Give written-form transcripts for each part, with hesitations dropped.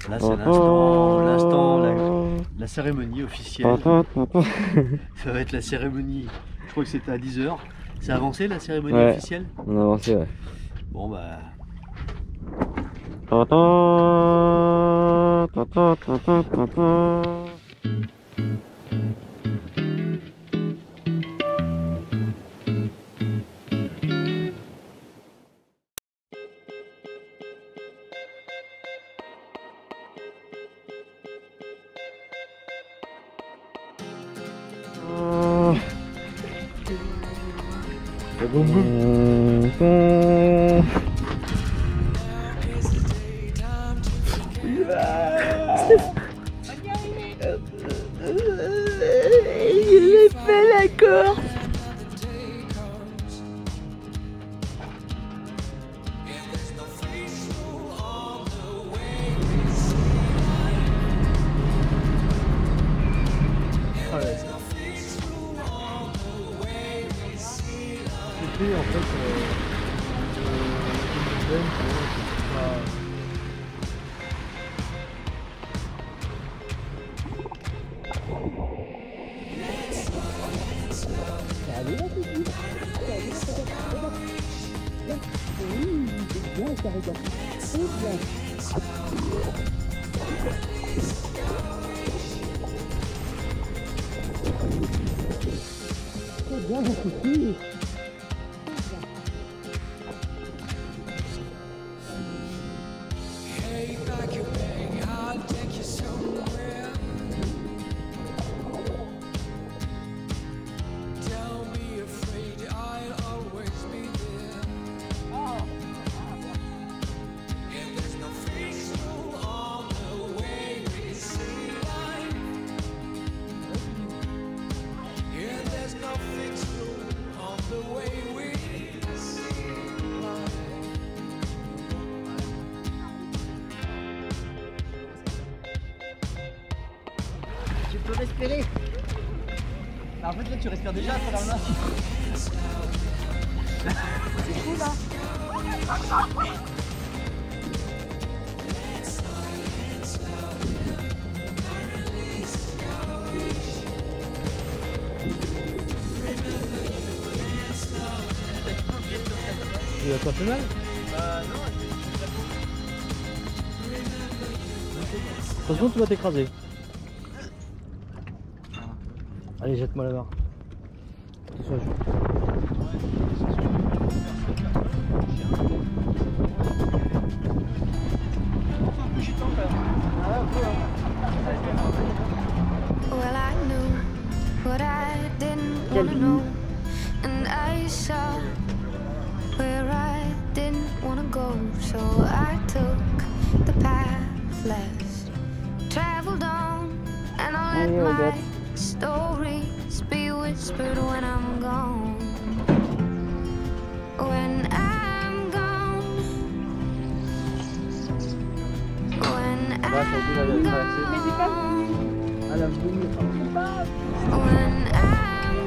Là c'est l'instant, la cérémonie officielle. Ça va être la cérémonie, je crois que c'était à 10 h. C'est avancé la cérémonie officielle? On a avancé, ouais. Bon bah... Boum boum. Il est fait la corde. En fait, tu peux respirer. En fait là tu respires déjà à travers le masque. C'est cool là. Tu as pas fait mal? Non. Attention, tu vas t'écraser. Allez, jette-moi la barre. Attention à jouer. Well, I knew what I didn't want to know, and I saw where I didn't want to go, so I took the path less traveled on, and I'll let my stories be whispered when I'm gone. When I'm gone. When I'm gone. À la boum. When I'm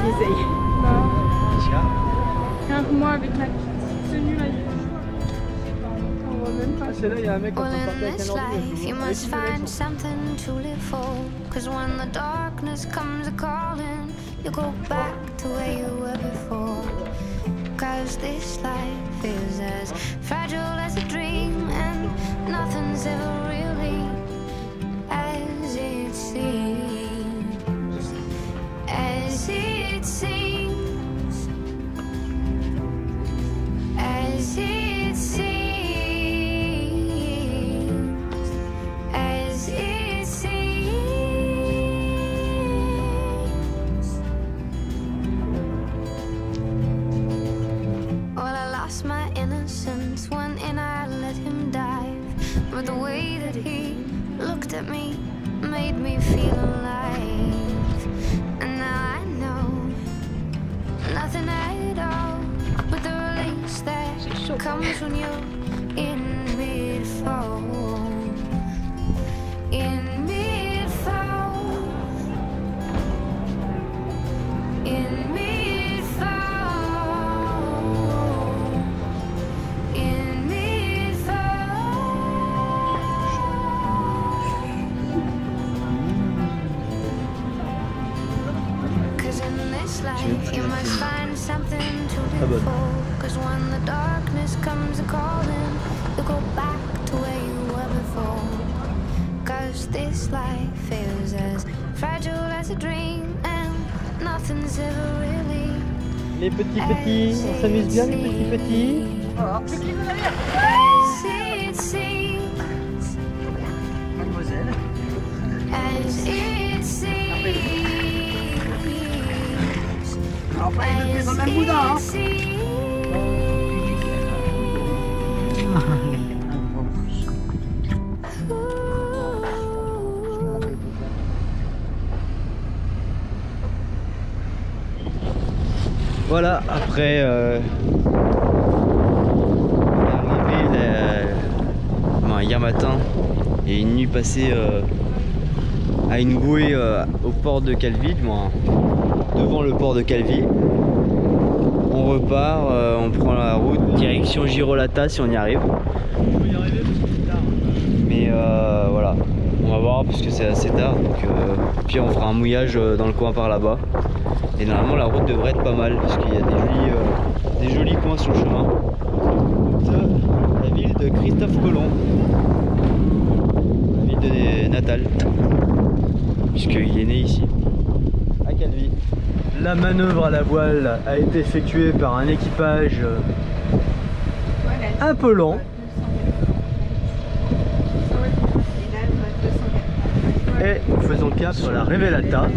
gone. Moi avec ma petite tenue là, on voit même pas. C'est là, il y a un mec qui well, est in parti avec this un life you must find ordi. something to live for, cause when the darkness comes a-calling, you go back to where you were before. Cause this life is as fragile as a dream, and nothing's ever really as it seems. As it seems. As it seems. As it seems. Well, I lost my innocence when I let him dive, but the way that he looked at me made me feel alive. And now I know nothing at all but the release that comes when you're in mid-fall. In mid-fall. In mid-fall. In mid-fall. must find something to Ah, live bonne. for. Cause when the darkness comes a-calling, you go back to where you were before. Cause this life is as fragile as a dream, and nothing's ever really Les petits, on s'amuse bien les petits. as it seems. Mademoiselle. As it seems. Alors pas les deux pieds dans le même boudin, hein. Voilà, après hier matin et une nuit passée à une bouée au port de Calvi, devant le port de Calvi. On repart, on prend la route direction Girolata si on y arrive. Mais voilà, on va voir parce que c'est assez tard. Donc, puis on fera un mouillage dans le coin par là-bas. Et normalement la route devrait être pas mal parce qu'il y a des jolis coins sur le chemin. La ville de Christophe Colomb, la ville de Natal, puisqu'il est né ici, à Calvi. La manœuvre à la voile a été effectuée par un équipage un peu lent. Et nous faisons cap sur la Révélata.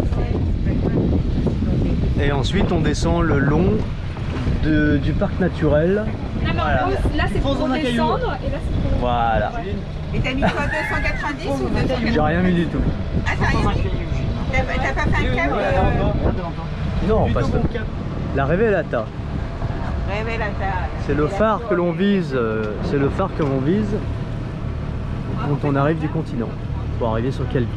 Et ensuite on descend le long du parc naturel. Voilà. Là c'est pour descendre et là c'est pour... Voilà. Et t'as mis quoi, 290 ou 290? J'ai rien mis du tout. Ah, t'as rien mis? T'as pas fait un cap Non, on passe la Révélata. Révélata. C'est le phare que l'on vise. C'est le phare que l'on vise quand on arrive du continent pour arriver sur Calvi.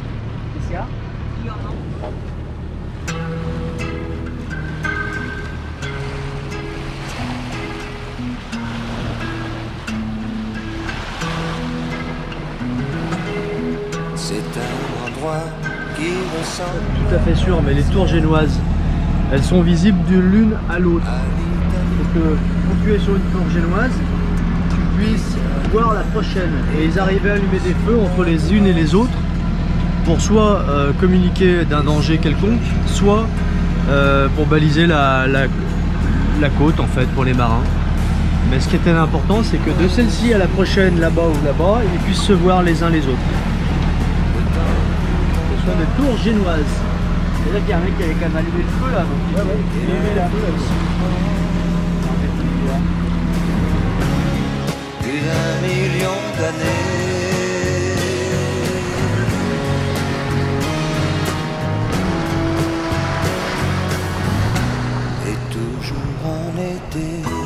C'est un endroit qui ressemble Tout à fait sûr, mais les tours génoises, elles sont visibles de l'une à l'autre. Pour que quand tu es sur une tour génoise, tu puisses voir la prochaine. Et ils arrivaient à allumer des feux entre les unes et les autres pour soit communiquer d'un danger quelconque, soit pour baliser la côte en fait pour les marins. Mais ce qui était important, c'est que de celle-ci à la prochaine, là-bas ou là-bas, ils puissent se voir les uns les autres. Ce sont des tours génoises. C'est-à-dire qu'il y a un mec qui avait quand même allumé le feu là, donc il allumait la feu aussi. plus d'un million d'années. Et toujours en été.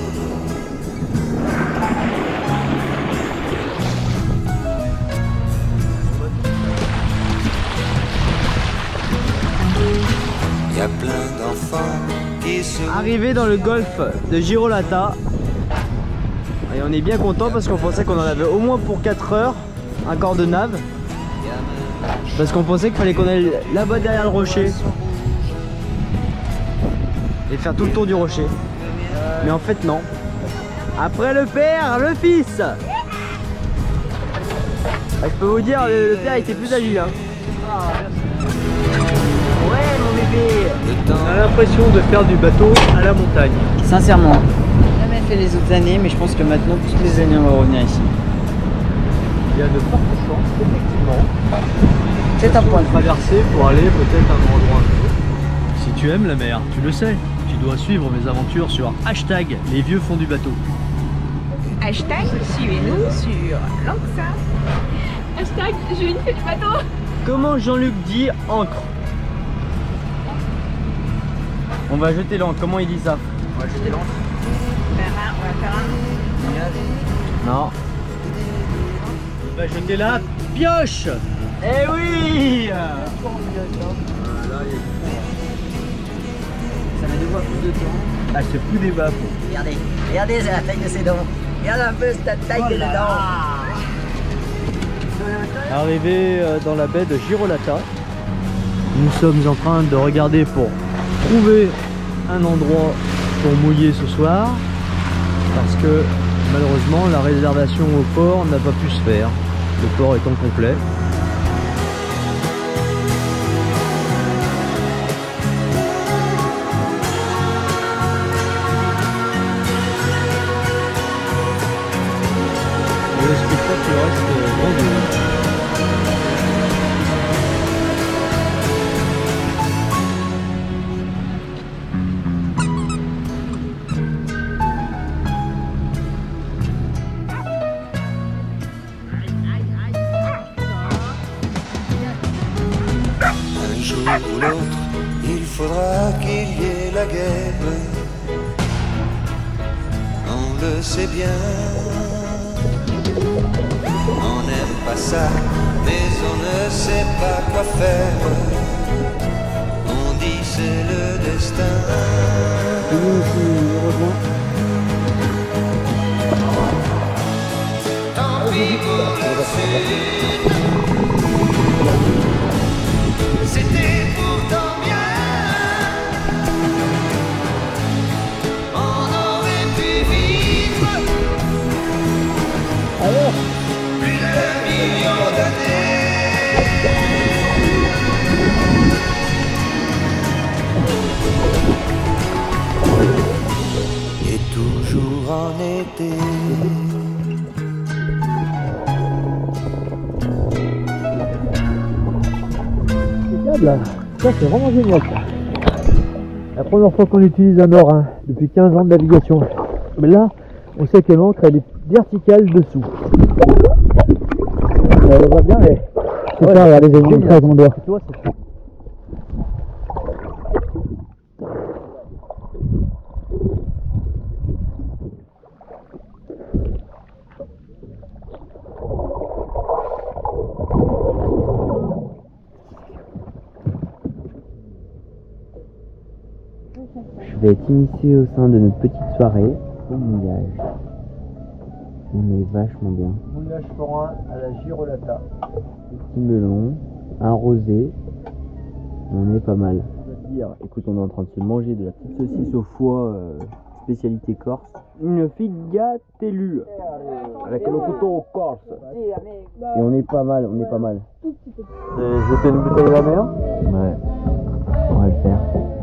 Y a plein d'enfants qui se... Arrivé dans le golfe de Girolata. Et on est bien content parce qu'on pensait qu'on en avait au moins pour 4 heures, un quart de nave. Parce qu'on pensait qu'il fallait qu'on aille là-bas derrière le rocher et faire tout le tour du rocher. Mais en fait non. Après le père, le fils. Je peux vous dire, le père était plus agile hein. Ouais mon bébé. On a l'impression de faire du bateau à la montagne. Sincèrement, jamais fait les autres années, mais je pense que maintenant, toutes les années, on va revenir ici. Il y a de fortes chances, effectivement. C'est un point de vue. Traverser pour aller peut-être à un endroit. Si tu aimes la mer, tu le sais. Tu dois suivre mes aventures sur hashtag les vieux fonds du bateau. Hashtag, suivez-nous sur Lanxa. Hashtag j'ai une fait du bateau. Comment Jean-Luc dit encre? On va jeter l'encre, comment il dit ça? On va jeter l'encre. On va faire un. Non. On va jeter la pioche. Eh oui. Ça met 2 fois plus de temps. Ah, c'est plus des bas. Regardez, regardez, c'est la taille de ses dents. Regarde un peu cette taille de ses dents. Arrivé dans la baie de Girolata, nous sommes en train de regarder pour trouver un endroit pour mouiller ce soir parce que malheureusement la réservation au port n'a pas pu se faire, le port étant complet. Le spectacle reste grandiose. Un jour ou l'autre, il faudra qu'il y ait la guerre. On le sait bien. On n'aime pas ça, mais on ne sait pas quoi faire. On dit c'est le destin. Tant pis pour le sud. C'était pourtant bien. On aurait pu vivre plus d'un million d'années. Et toujours en été. Là. Ça c'est vraiment génial ça. La première fois qu'on utilise un or depuis 15 ans de navigation. Mais là, on sait que l'ancre elle est verticale dessous. On voit bien, mais c'est ça, regardez, j'ai mis ça avec mon doigt. Tu vois, c'est... Je vais être initié au sein de notre petite soirée au mouillage. On est vachement bien. Mouillage forain à la girolata. Petit melon, un rosé. On est pas mal. Écoute, on est en train de se manger de la petite saucisse au foie, spécialité corse. Une figatellue avec le couteau au corse. Et on est pas mal, on est pas mal. Jeter une bouteille à la mer? Ouais, on va le faire.